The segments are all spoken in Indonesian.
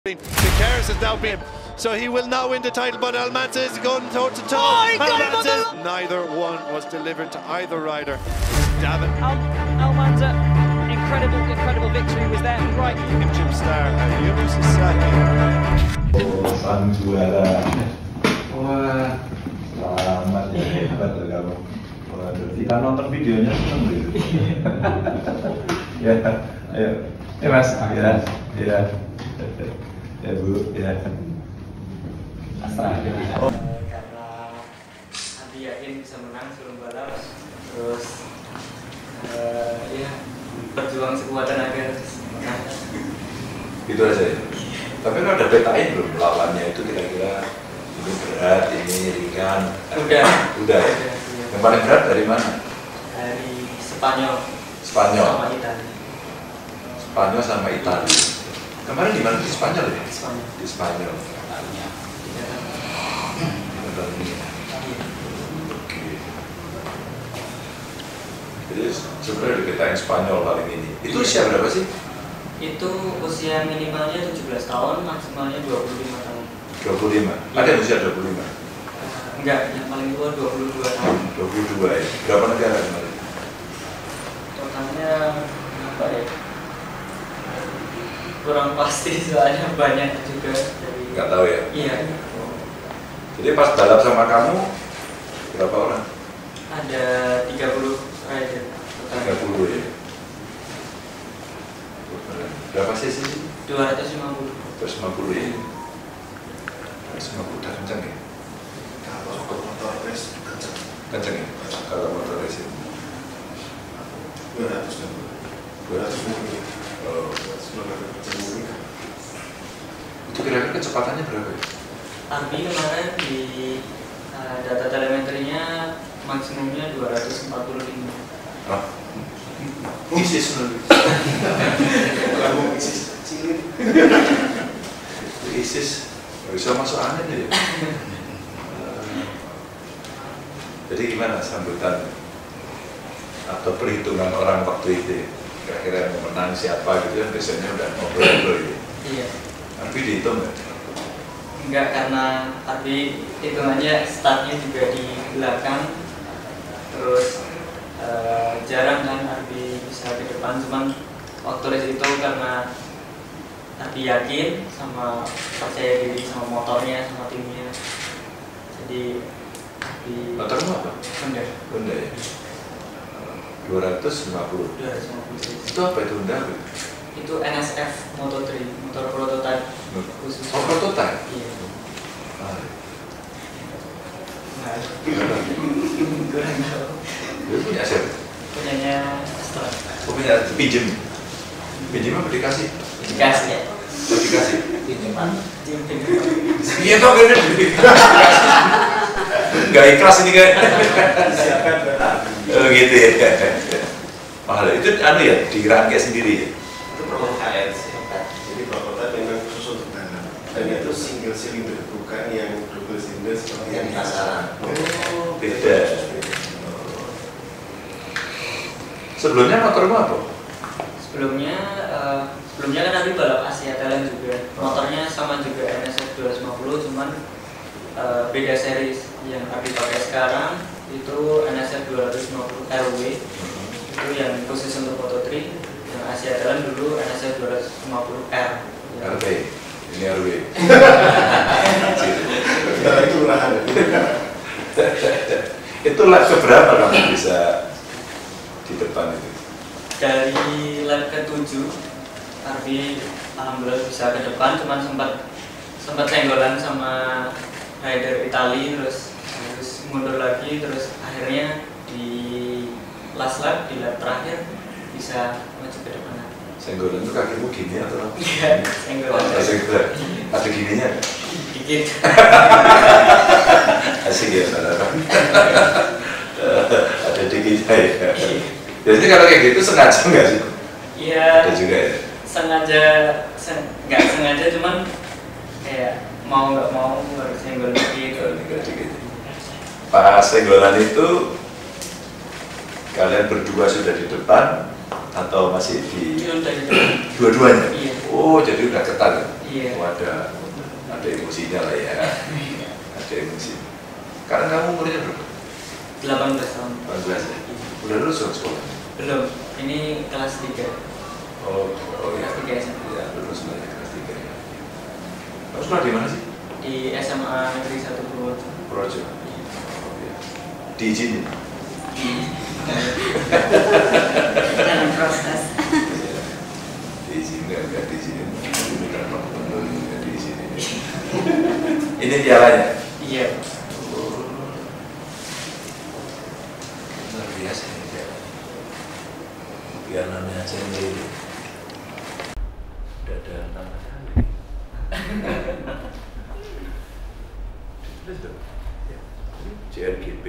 Vicaris has now been, so he will now win the title, but Almanza is going toe to toe. Neither one was delivered to either rider. Davin. Almanza, incredible victory was there, right? Egypt star Yunus Saki. Sang juara. Wah, selamat ya, hebat loh kamu. Waduh, kita nonton videonya seneng gitu. Ya, ayo. Mas, ya. Ya Bu, ya. Karena Andi yakin bisa menang sebelum balap, terus ya berjuang sekuat tenaga menang. Gitu aja ya. Tapi kan udah betain belum lawannya itu kira-kira ini berat, ini ringan. Udah ya. Yang paling berat dari mana? Dari Spanyol. Spanyol. Sama Italia. Spanyol sama Italia. Kemarin di mana? Di Spanyol ya? Spanyol. Di Spanyol. Oke. Jadi sebenarnya dikatain Spanyol paling ini. Itu usia berapa sih? Itu usia minimalnya 17 tahun, maksimalnya 25 tahun. 25? Ada yang usia 25? Enggak, yang paling tua 22 tahun. 22 ya? Berapa negara kemarin? Totalnya apa ya? Kurang pasti soalnya banyak juga dari... Nggak tahu ya? Iya. Jadi pas balap sama kamu, berapa orang? Ada 30 rider. 30 ya? Berapa sesi? 250. 150 ya? 150 udah kenceng ya? Kalau motor race kenceng. Kenceng ya? Kalau motor race itu? 200. Oh. Itu kira-kira kecepatannya berapa ya? Tapi kemarin di data telemetrinya maksimumnya 245. Hah? ISIS nanti. Kamu ISIS cilin. ISIS nggak bisa masuk angin ya. Jadi gimana sambutan atau perhitungan orang waktu itu? Kira-kira yang menang siapa gitu kan biasanya udah ngobrol-ngobrol gitu. Iya. Tapi dihitung nggak? Enggak, karena tadi hitungannya startnya juga di belakang, terus jarang kan Arbi bisa ke depan, cuman waktu race itu karena Arbi yakin sama percaya diri sama motornya, sama timnya, jadi Arbi... Motormu apa? Honda. Honda ya? 250. 250. Itu apa itu Honda? Itu NSF Moto3, motor prototype khusus. Oh, prototype? Iya. Ah. Nah, Gimana? kurang tahu. Dia punya siapa? Punyanya Astra. Oh, punya pinjem. Pinjem apa dikasih? Dikasih ya. Oh, dikasih. Pinjaman. Iya toh bener. Gak ikhlas ini kan? Oh gitu ya. Mahal itu anu ya dirangkai sendiri ya. Itu prototype sih. Jadi prototype memang khusus untuk balap. Dan itu single cylinder, bukan yang double cylinder seperti yang di pasaran. Oh, beda. Sebelumnya motormu apa? Sebelumnya kan Abi balap Asia Talent juga. Motornya sama juga NSF 250, cuman beda series. Yang Abi pakai sekarang itu NSF 250 RW. Itu yang khusus untuk Moto3. Yang Asia Talent dulu NSF 250R. RW. Ini RW. Itu murahan. Itu lap keberapa kamu bisa di depan itu? Dari lap ke-7 Arbi alhamdulillah bisa ke depan, cuman sempat senggolan sama rider Itali, terus harus mundur lagi, terus akhirnya di last lap, di lap terakhir bisa maju ke depan. Senggolan itu kakimu gini atau? Iya, senggolan. Ada gininya? Dikit. Asik ya saudara. Ada dikitnya ya. Jadi kalau kayak gitu sengaja nggak sih? Iya. Ada juga ya. Nggak sengaja, cuman kayak mau nggak mau harus senggol dikit. Dikit. Pas senggolan itu kalian berdua sudah di depan atau masih di Iya, udah gitu. dua-duanya? Iya. Oh, jadi udah ketat ya? Iya. Oh, ada emosinya lah ya. Ada emosi. Karena kamu umurnya berapa? 18 tahun. 18 ya? Udah lulus ke sekolah? Belum, ini kelas 3. Oh ya. Kelas 3 SMA. Ya, lulus lah ya, kelas 3 ya. Kamu sekolah di mana sih? Di SMA Negeri 1 Purworejo. Purworejo. Oh, ya. Diizinin? Dalam proses. Diizinin, nggak diizinin. Ini kan teman-teman nggak diizinin. Ini pialanya? Iya. Luar biasa ini piala. Biar namanya aja ini. Udah ada nama kali. Terus dong. CRGP.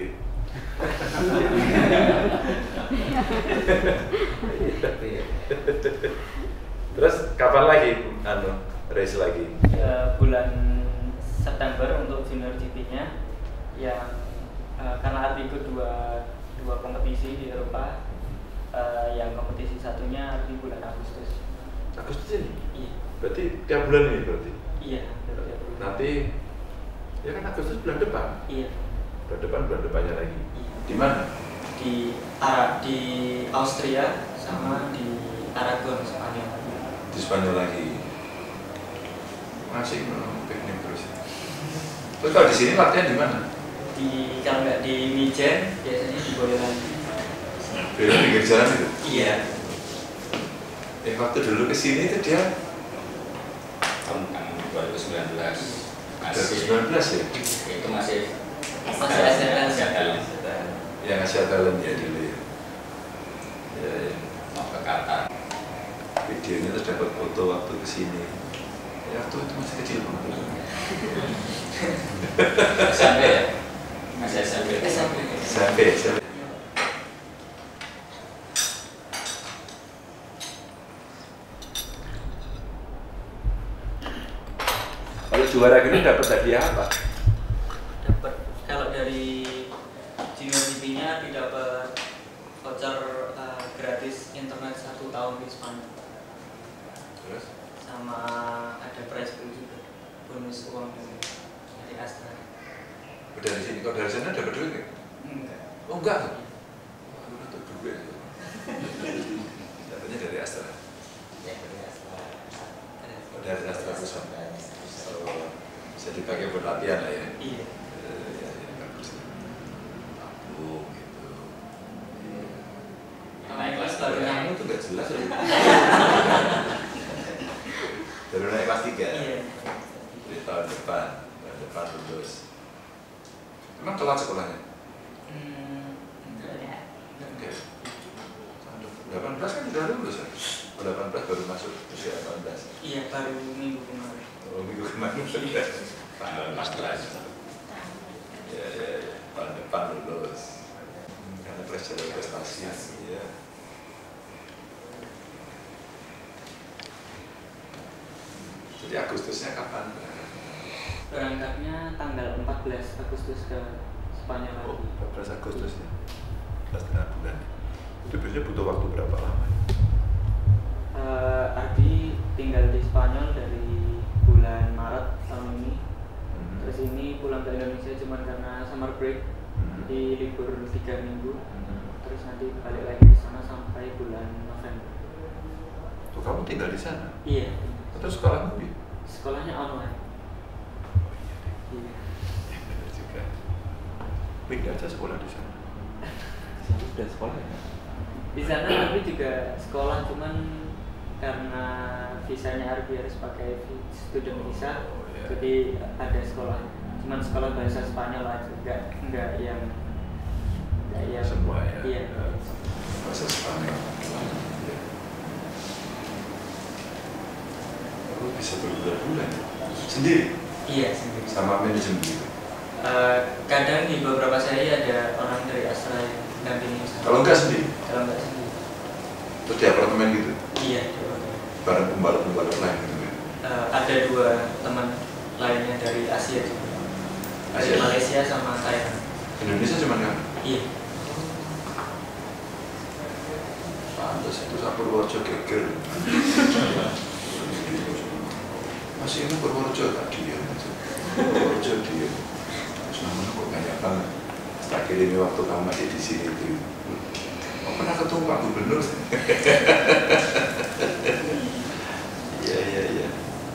Terus kapan lagi race lagi? Bulan September untuk junior GP-nya yang karena Ardi ikut dua kompetisi di Eropa, yang kompetisi satunya di bulan Agustus. Agustus ini? Iya. Berarti tiap bulan ini berarti? Iya, tiap bulan. Nanti ya kan Agustus bulan depan? Iya. Bulan depannya lagi. Iya. Di mana? Di Austria sama di Aragon, Spanyol. Di Spanyol lagi. Masih piknik terus. Terus kalau di sini latihan di mana? Kalau nggak di Mijen, biasanya di Boyolali. Di pinggir jalan itu? Iya. Waktu dulu kesini itu dia tahun 2019 2019 ya? itu masih Asia Talent Yang Asia Talent ya dulu ya. Ya. mau ke Qatar. Videonya terus dapat foto waktu kesini. Ya waktu itu masih kecil banget. SMP ya? Masih SMP. Sampai. Kalau juara gini dapat hadiah apa? Dapat kalau dari junior GP-nya didapat voucher gratis internet 1 tahun di Spanyol. Terus? Sama ada prize pool juga, bonus uang dari Astra. Dari sini, kalau dari sana dapat duit nggak? Enggak. Oh enggak? Wah, lu dapat duit. Dapatnya dari Astra. Ya, dari Astra. Oh, dari Astra Pusat. Oh, bisa dipakai buat latihan lah ya? Iya. Ya, bagus. Tabung gitu. Naik kelas baru tiga. Kamu tuh nggak jelas loh. Baru naik kelas 3? Iya. Di tahun depan lulus. Emang telat sekolahnya? Enggak ya. Enggak. 18 kan sudah lulus ya? 18 baru masuk usia 18. Iya, baru minggu kemarin. Oh, minggu kemarin sudah. Tanggal 14. Ya, tahun depan lulus. Karena prestasi ya. Jadi Agustusnya kapan? Berangkatnya tanggal 14 Agustus ke Spanyol Oh, lagi. 14 Agustus ya. 1,5 bulan. Itu biasanya butuh waktu berapa lama? Ardi tinggal di Spanyol dari bulan Maret tahun ini. Terus ini pulang ke Indonesia cuma karena summer break, jadi libur 3 minggu. Terus nanti balik lagi ke sana sampai bulan November. Tuh kamu tinggal di sana? Iya. Terus sekolahmu di? Sekolahnya online. Iya. Ya benar juga. Pindah aja sekolah di sana. Sudah sekolah ya? Di sana Ardi juga sekolah, cuman karena visanya Ardi harus pakai student visa, Oh, iya. jadi ada sekolah. Cuman sekolah bahasa Spanyol aja, enggak yang Semua ya? Iya. Bahasa Spanyol. Ya. Oh, bisa berbulan-bulan ya? Sendiri? Iya, sendiri. Sama manajemen gitu? Kadang di beberapa seri ada orang dari Astra yang dampingi. Kalau enggak sendiri? Kalau enggak sendiri. Terus di apartemen gitu? Iya. Bareng pembalap-pembalap lain gitu ya? Ada 2 teman lainnya dari Asia juga. Dari Asia? Malaysia sama Thailand. Indonesia cuma kan? Iya. Pantes itu Purworejo geger. masih ini Purworejo tadi ya, Purworejo dia. Terus namanya kok banyak banget. Terakhir ini waktu kamu masih di sini itu, oh, pernah ketemu Pak Gubernur? Iya.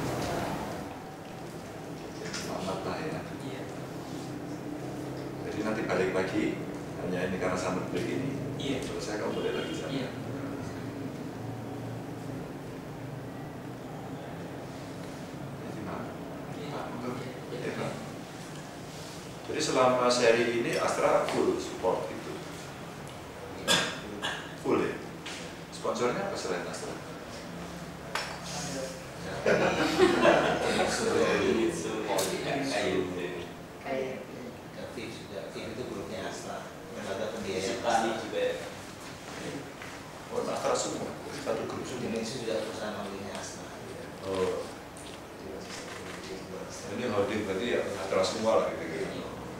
Selamat lah ya. Iya. Jadi nanti balik lagi, hanya ini karena summer break ini. Iya. Selesai kamu boleh lagi sana. Iya. Jadi selama seri ini Astra full support itu, full ya. Sponsornya apa selain Astra? Kayak Tim itu grupnya Astra, lembaga pembiayaan juga. Oh, Astra semua, satu grup semua. Indonesia sudah perusahaan holdingnya Astra. Oh, ini holding berarti ya Astra semua lah gitu.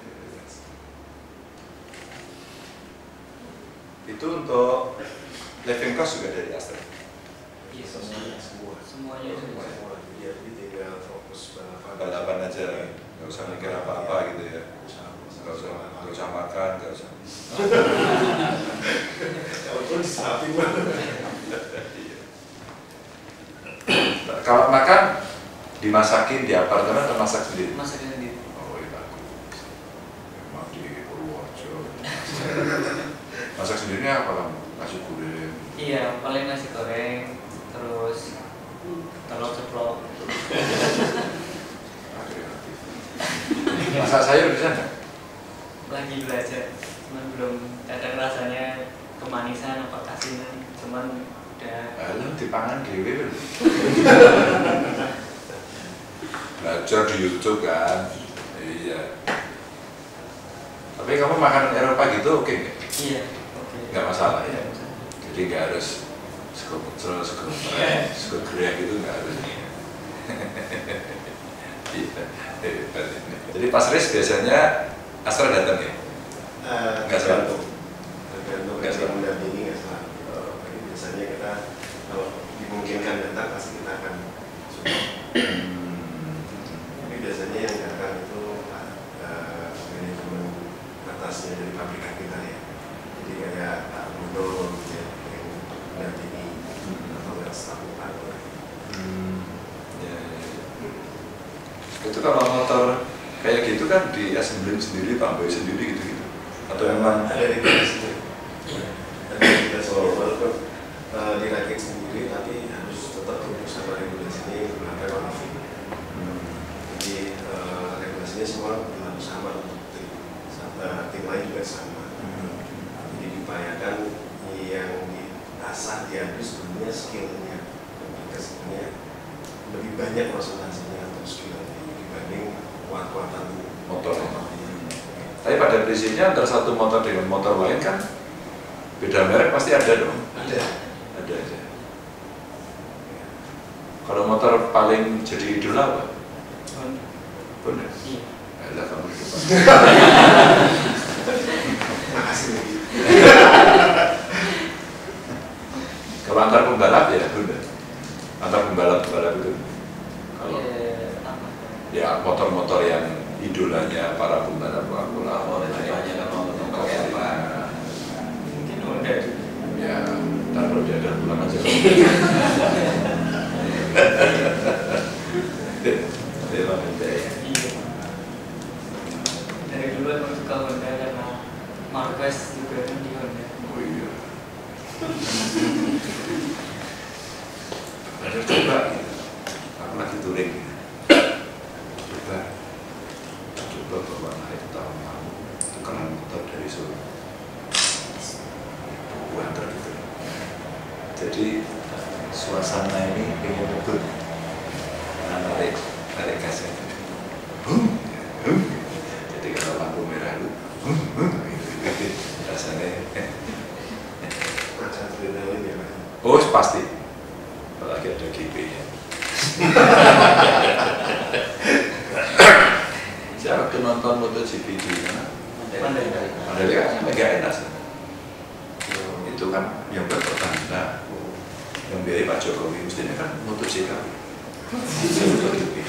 Itu untuk living cost juga dari Astra. Iya, Semuanya. semuanya. Jadi tinggal fokus Balapan aja, nggak usah mikir apa-apa gitu ya. Nggak usah makan, nggak usah. Walaupun disapin mah. Kalau makan dimasakin di apartemen atau masak sendiri? Masak sendiri. Oh iya bagus. Memang di Purworejo. Masak sendirinya apa kamu? Nasi goreng. Iya, paling nasi goreng, terus telur ceplok. Kreatif. Masak sayur bisa nggak? Lagi belajar, cuman belum kadang rasanya kemanisan apa kasinan, cuman udah. Lalu dipangan dewe. Belajar di YouTube kan. Iya. Tapi kamu makan Eropa gitu oke nggak? Iya, oke. Nggak masalah ya. Nggak masalah. Jadi nggak harus sego pecel, sego grek itu nggak harus. Iya. Jadi pas race biasanya Astra datang ya? Nggak selalu. Tergantung Nggak selalu. mendampingi nggak selalu. Jadi biasanya kita kalau dimungkinkan datang pasti kita akan support. Tapi biasanya yang datang itu manajemen atasnya dari pabrikan kita ya. Jadi kayak Pak Mudo ya, yang mendampingi atau nggak staf utama. Ya. Itu kalau motor kayak gitu kan di assembling sendiri, tambah sendiri gitu-gitu. Atau memang ada regulasi sendiri. Ada regulasi walaupun dirakit sendiri, tapi harus tetap tunduk sama regulasinya yang digunakan oleh FIM. Jadi regulasinya semua berlaku sama untuk tim lain juga sama. Jadi diupayakan yang diasah diadu sebelumnya skillnya, kita sebenarnya lebih banyak presentasinya atau skill dibanding kuat-kuatan motor. Tapi pada prinsipnya antara satu motor dengan motor lain kan beda merek pasti ada dong. Ada aja. Kalau motor paling jadi idola apa? Honda. Iya. Alah kamu di depan. makasih. Kalau antar pembalap ya Honda. Antar pembalap itu. Kalau Apa? ya motor-motor yang idolanya para pembalap Formula One. Mungkin Honda juga. Ya, ntar kalau dia ada pulang aja. Memang Honda ya. Iya. Dari dulu emang suka Honda karena Marquez juga kan di Honda. Oh iya. Ada coba gitu. Aku lagi touring. Coba bawa naik tahun lalu tukeran motor dari Solo. Buantar gitu. Jadi suasana ini pengen ngebut. Nah, tarik gasnya. Jadi kalau lampu merah lu, rasanya. Macam adrenalin ya Pak. Oh pasti. Apalagi ada GP-nya. Saya waktu nonton MotoGP di Mandalika nggak enak sih. Itu kan yang berpertanda, yang biayai Pak Jokowi, mestinya kan MotoGP. MotoGP.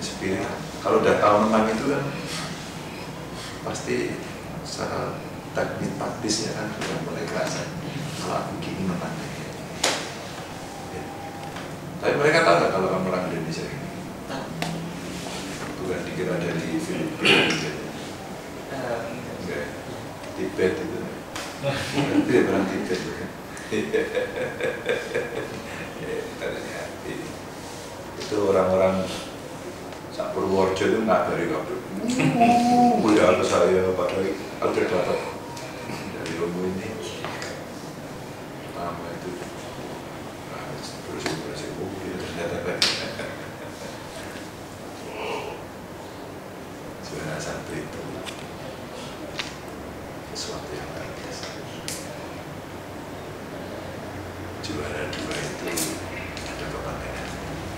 spirit. Kalau udah tahu menang itu kan pasti secara taktisnya kan sudah mulai kerasa. Kalau aku gini menang. Ya. Tapi mereka tahu nggak kalau kamu orang Indonesia ini? Bukan dikira dari Filipina gitu. Enggak. Tibet itu. Nanti dia bilang Tibet kan. Itu orang-orang sak Purworejo itu nggak dari kabel. Ya kalau saya padahal kalau dapat dari ilmu ini nama itu bersih mobil ternyata sebenarnya satu itu sesuatu yang luar biasa. Juara 2 itu ada kebanggaan.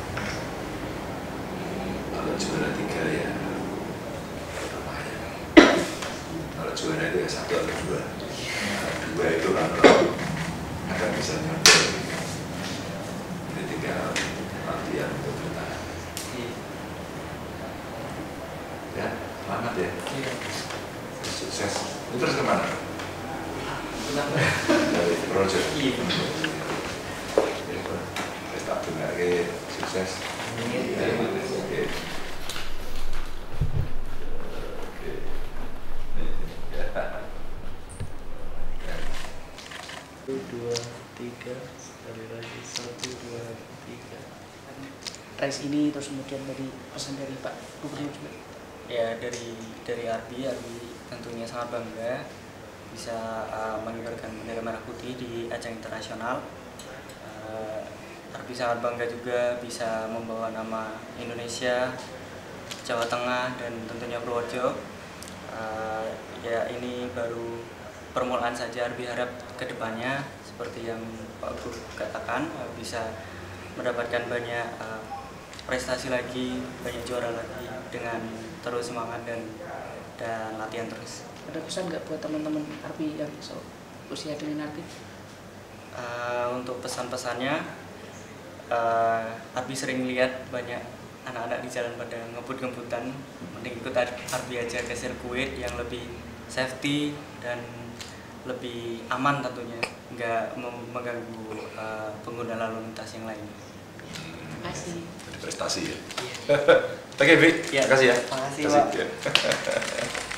Kalau juara 3 ya lumayan. Kalau juara itu ya 1 atau 2. 2 itu kan akan bisa nyampe. Ini tinggal latihan untuk bertahan. Ya, selamat ya. Sukses. Terus kemana? Dari project. Tak dengar ke sukses. Oke. Dua, tiga, sekali lagi 1, 2, 3. Race ini terus kemudian dari pesan dari Pak Gubernur juga. Ya dari Arbi tentunya sangat bangga bisa mengibarkan bendera merah putih di ajang internasional. Arbi sangat bangga juga bisa membawa nama Indonesia, Jawa Tengah, dan tentunya Purworejo. Ya ini baru permulaan saja. Arbi harap kedepannya seperti yang Pak Guru katakan bisa mendapatkan banyak prestasi lagi, banyak juara lagi dengan terus semangat dan latihan terus. Ada pesan nggak buat teman-teman Arbi yang usia dengan Arbi? Untuk pesan-pesannya, Arbi sering lihat banyak anak-anak di jalan pada ngebut-ngebutan. Mending ikut Arbi aja ke sirkuit yang lebih safety dan lebih aman tentunya, nggak mengganggu pengguna lalu lintas yang lain. Terima kasih. Prestasi ya. Oke, Bi. Terima kasih ya. Terima kasih, Pak.